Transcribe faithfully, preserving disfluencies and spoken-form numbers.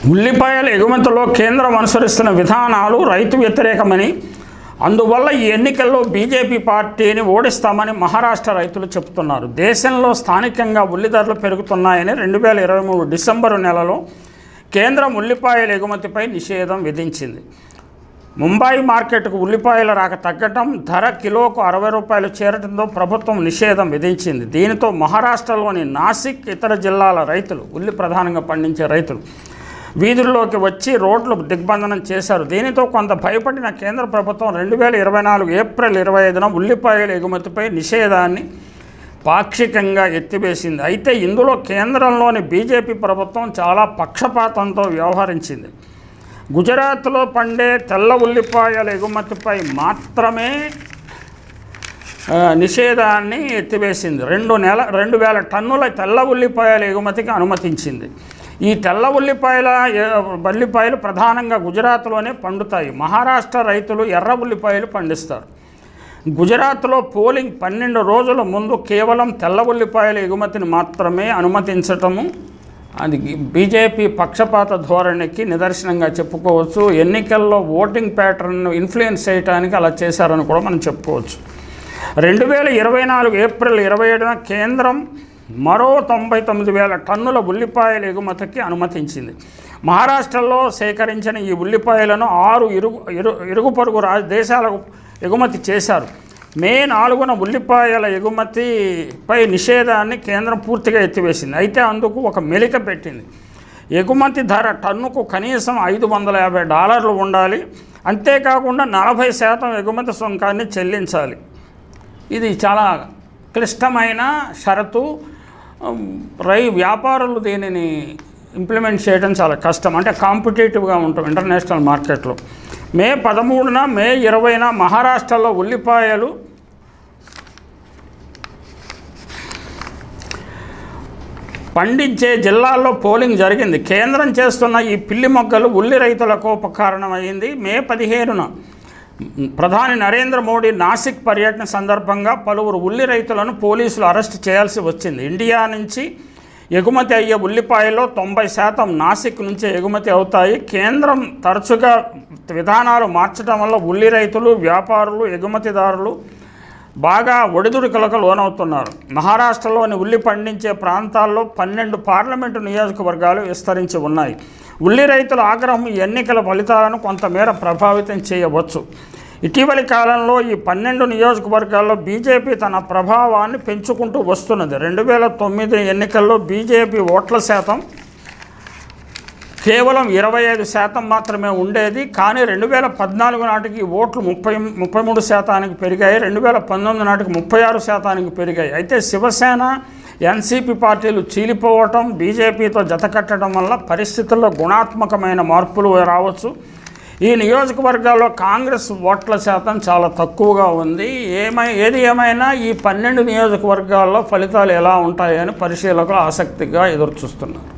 ఉల్లిపాయల ఎగుమతిలో కేంద్రం అనుసరిస్తున్న విధానాలు రైతు వ్యతిరేకమని, అందువల్ల ఈ ఎన్నికల్లో బీజేపీ పార్టీని ఓడిస్తామని మహారాష్ట్ర రైతులు చెబుతున్నారు. దేశంలో స్థానికంగా ఉల్లి ధరలు పెరుగుతున్నాయని రెండు వేల ఇరవై మూడు డిసెంబరు నెలలో కేంద్రం ఉల్లిపాయల ఎగుమతిపై నిషేధం విధించింది. ముంబాయి మార్కెట్కు ఉల్లిపాయల రాక తగ్గటం, ధర కిలోకు అరవై రూపాయలు చేరడంతో ప్రభుత్వం నిషేధం విధించింది. దీనితో మహారాష్ట్రలోని నాసిక్, ఇతర జిల్లాల రైతులు, ఉల్లి ప్రధానంగా పండించే రైతులు వీధుల్లోకి వచ్చి రోడ్లు దిగ్బంధనం చేశారు. దీనితో కొంత భయపడిన కేంద్ర ప్రభుత్వం రెండు వేల ఇరవై నాలుగు ఏప్రిల్ ఇరవై ఐదున ఉల్లిపాయల ఎగుమతిపై నిషేధాన్ని పాక్షికంగా ఎత్తివేసింది. అయితే ఇందులో కేంద్రంలోని బీజేపీ ప్రభుత్వం చాలా పక్షపాతంతో వ్యవహరించింది. గుజరాత్లో పండే తెల్ల ఉల్లిపాయల ఎగుమతిపై మాత్రమే నిషేధాన్ని ఎత్తివేసింది. రెండు నెల రెండు వేల టన్నుల తెల్ల ఉల్లిపాయల ఎగుమతికి అనుమతించింది. ఈ తెల్ల ఉల్లిపాయల ఉల్లిపాయలు ప్రధానంగా గుజరాత్లోనే పండుతాయి. మహారాష్ట్ర రైతులు ఎర్ర ఉల్లిపాయలు పండిస్తారు. గుజరాత్లో పోలింగ్ పన్నెండు రోజుల ముందు కేవలం తెల్ల ఉల్లిపాయల ఎగుమతిని మాత్రమే అనుమతించటము అది బీజేపీ పక్షపాత ధోరణికి నిదర్శనంగా చెప్పుకోవచ్చు. ఎన్నికల్లో ఓటింగ్ ప్యాటర్న్ను ఇన్ఫ్లుయెన్స్ చేయడానికి అలా చేశారని కూడా మనం చెప్పుకోవచ్చు. రెండు వేల ఇరవై నాలుగు ఏప్రిల్ ఇరవై ఏడున కేంద్రం మరో తొంభై తొమ్మిది వేల టన్నుల ఉల్లిపాయల ఎగుమతికి అనుమతించింది. మహారాష్ట్రలో సేకరించిన ఈ ఉల్లిపాయలను ఆరు ఇరుగు ఇరు ఇరుగు పొరుగు రా దేశాలకు ఎగుమతి చేశారు. మే నాలుగున ఉల్లిపాయల ఎగుమతిపై నిషేధాన్ని కేంద్రం పూర్తిగా ఎత్తివేసింది. అయితే అందుకు ఒక మెలిక పెట్టింది. ఎగుమతి ధర టన్నుకు కనీసం ఐదు వందల యాభై డాలర్లు ఉండాలి. అంతేకాకుండా నలభై శాతం ఎగుమతి సుంకాన్ని చెల్లించాలి. ఇది చాలా క్లిష్టమైన షరతు. రై వ్యాపారులు దీనిని ఇంప్లిమెంట్ చేయడం చాలా కష్టం. అంటే కాంపిటేటివ్గా ఉంటాం ఇంటర్నేషనల్ మార్కెట్లో. మే పదమూడున మే ఇరవైన మహారాష్ట్రలో ఉల్లిపాయలు పండించే జిల్లాల్లో పోలింగ్ జరిగింది. కేంద్రం చేస్తున్న ఈ పిల్లి మొగ్గలు ఉల్లి రైతులకు ఉపకారణమైంది. మే పదిహేనున ప్రధాని నరేంద్ర మోడీ నాసిక్ పర్యటన సందర్భంగా పలువురు ఉల్లి రైతులను పోలీసులు అరెస్ట్ చేయాల్సి వచ్చింది. ఇండియా నుంచి ఎగుమతి అయ్యే ఉల్లిపాయల్లో తొంభై శాతం నాసిక్ నుంచే ఎగుమతి అవుతాయి. కేంద్రం తరచుగా విధానాలు మార్చడం వల్ల ఉల్లి రైతులు, వ్యాపారులు, ఎగుమతిదారులు బాగా ఒడిదుడుకులకు లోనవుతున్నారు. మహారాష్ట్రలోని ఉల్లి పండించే ప్రాంతాల్లో పన్నెండు పార్లమెంటు నియోజకవర్గాలు విస్తరించి ఉన్నాయి. ఉల్లి రైతుల ఆగ్రహం ఈ ఎన్నికల ఫలితాలను కొంతమేర ప్రభావితం చేయవచ్చు. ఇటీవలి కాలంలో ఈ పన్నెండు నియోజకవర్గాల్లో బీజేపీ తన ప్రభావాన్ని పెంచుకుంటూ వస్తున్నది. రెండు వేల తొమ్మిది ఎన్నికల్లో బీజేపీ ఓట్ల శాతం కేవలం ఇరవై ఐదు శాతం మాత్రమే ఉండేది. కానీ రెండు వేల పద్నాలుగు నాటికి ఓట్లు ముప్పై ముప్పై మూడు శాతానికి పెరిగాయి. రెండు వేల పంతొమ్మిది నాటికి ముప్పై ఆరు శాతానికి పెరిగాయి. అయితే శివసేన, ఎన్సీపీ పార్టీలు చీలిపోవటం, బీజేపీతో జతకట్టడం వల్ల పరిస్థితుల్లో గుణాత్మకమైన మార్పులు రావచ్చు. ఈ నియోజకవర్గాల్లో కాంగ్రెస్ ఓట్ల శాతం చాలా తక్కువగా ఉంది. ఏమై ఏది ఏమైనా ఈ పన్నెండు నియోజకవర్గాల్లో ఫలితాలు ఎలా ఉంటాయని పరిశీలకులు ఆసక్తిగా ఎదురుచూస్తున్నారు.